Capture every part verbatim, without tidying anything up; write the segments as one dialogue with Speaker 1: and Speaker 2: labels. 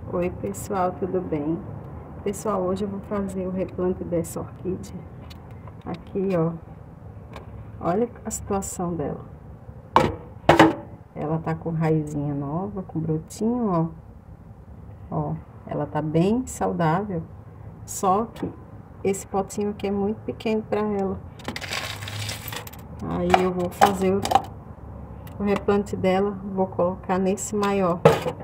Speaker 1: Oi pessoal, tudo bem? Pessoal, hoje eu vou fazer o replante dessa orquídea. Aqui, ó. Olha a situação dela. Ela tá com raizinha nova, com brotinho, ó. Ó, ela tá bem saudável. Só que esse potinho aqui é muito pequeno pra ela. Aí eu vou fazer o, o replante dela, vou colocar nesse maior.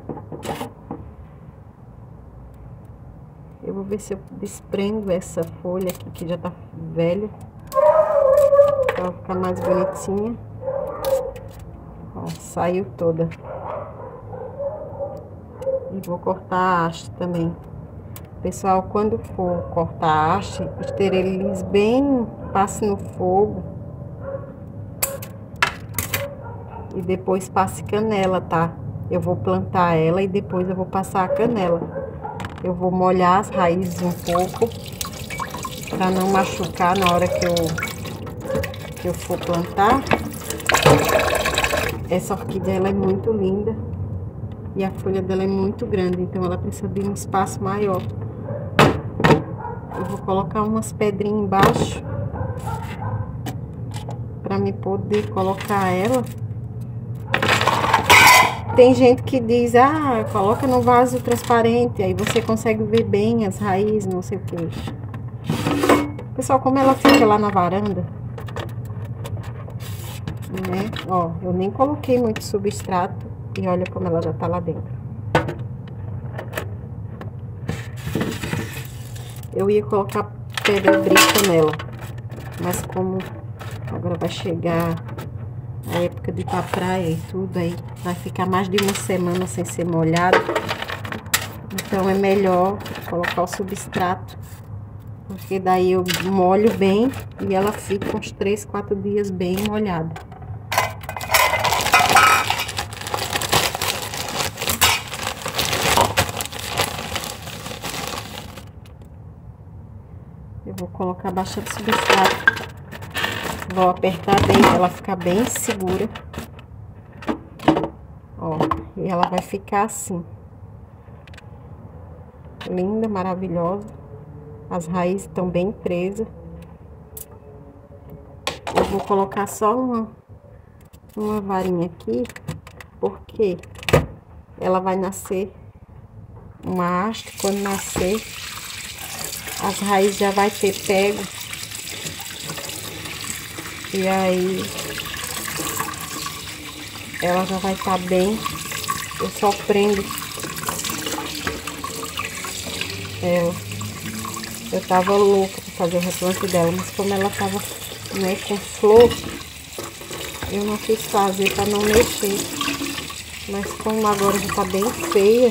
Speaker 1: Eu vou ver se eu desprendo essa folha aqui, que já tá velha. Pra ela ficar mais bonitinha. Ó, saiu toda. E vou cortar a haste também. Pessoal, quando for cortar a haste, esterilize bem, passe no fogo. E depois passe canela, tá? Eu vou plantar ela e depois eu vou passar a canela. Eu vou molhar as raízes um pouco, para não machucar na hora que eu, que eu for plantar. Essa orquídea, ela é muito linda. E a folha dela é muito grande, então ela precisa de um espaço maior. Eu vou colocar umas pedrinhas embaixo, para me poder colocar ela. Tem gente que diz, ah, coloca no vaso transparente, aí você consegue ver bem as raízes, não sei o que. Pessoal, como ela fica lá na varanda, né? Ó, eu nem coloquei muito substrato e olha como ela já tá lá dentro. Eu ia colocar pedra brita nela, mas como agora vai chegar a época de ir pra praia e tudo, aí vai ficar mais de uma semana sem ser molhado. Então é melhor colocar o substrato, porque daí eu molho bem e ela fica uns três, quatro dias bem molhada. Eu vou colocar bastante substrato. Vou apertar bem pra ela ficar bem segura. Ó, e ela vai ficar assim. Linda, maravilhosa. As raízes estão bem presas. Eu vou colocar só uma, uma varinha aqui, porque ela vai nascer uma haste. Quando nascer, as raízes já vai ter pego. E aí, ela já vai estar bem. Eu só prendo ela. Eu tava louca pra fazer o replante dela, mas como ela tava, né, com flor, eu não quis fazer pra não mexer. Mas como agora já tá bem feia,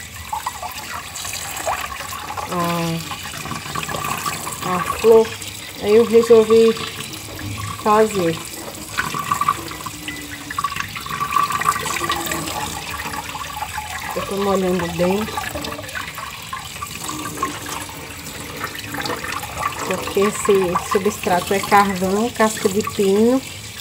Speaker 1: a, a flor, aí eu resolvi fazer. Eu tô molhando bem, porque esse substrato é carvão, casca de pino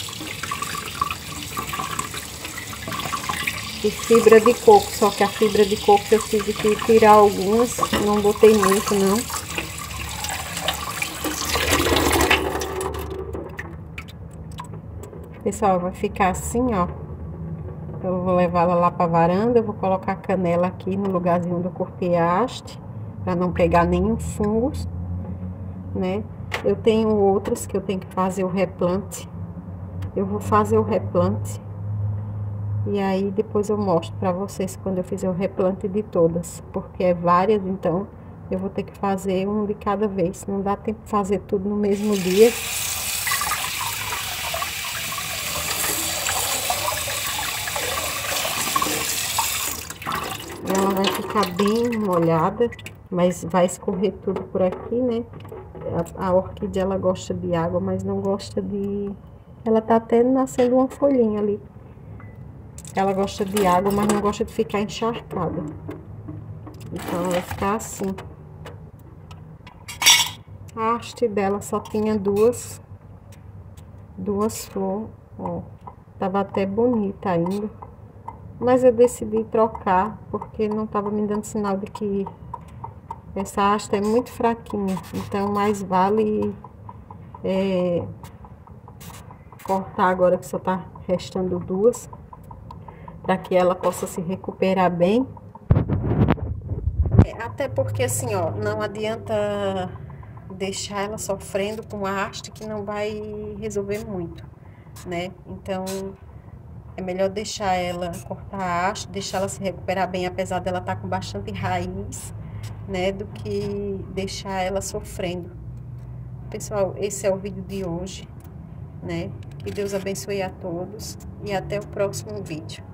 Speaker 1: e fibra de coco. Só que a fibra de coco eu tive que tirar algumas, não botei muito não. Pessoal, vai ficar assim, ó. Eu vou levar ela lá pra varanda, eu vou colocar canela aqui no lugarzinho onde eu cortei a haste, pra não pegar nenhum fungo, né? Eu tenho outras que eu tenho que fazer o replante. Eu vou fazer o replante e aí depois eu mostro pra vocês quando eu fizer o replante de todas, porque é várias, então eu vou ter que fazer um de cada vez. Não dá tempo de fazer tudo no mesmo dia. Ela vai ficar bem molhada, mas vai escorrer tudo por aqui, né? A, a orquídea, ela gosta de água, mas não gosta de... Ela tá até nascendo uma folhinha ali. Ela gosta de água, mas não gosta de ficar encharcada. Então, ela vai ficar assim. A haste dela só tinha duas, duas flores, ó. Tava até bonita ainda. mas eu decidi trocar, porque não estava me dando sinal de que essa haste é muito fraquinha, então mais vale é, cortar agora que só tá restando duas, para que ela possa se recuperar bem. É, até porque assim, ó, não adianta deixar ela sofrendo com a haste que não vai resolver muito, né? Então é melhor deixar ela cortar a haste, deixar ela se recuperar bem, apesar dela estar com bastante raiz, né? Do que deixar ela sofrendo. Pessoal, esse é o vídeo de hoje, né? Que Deus abençoe a todos e até o próximo vídeo.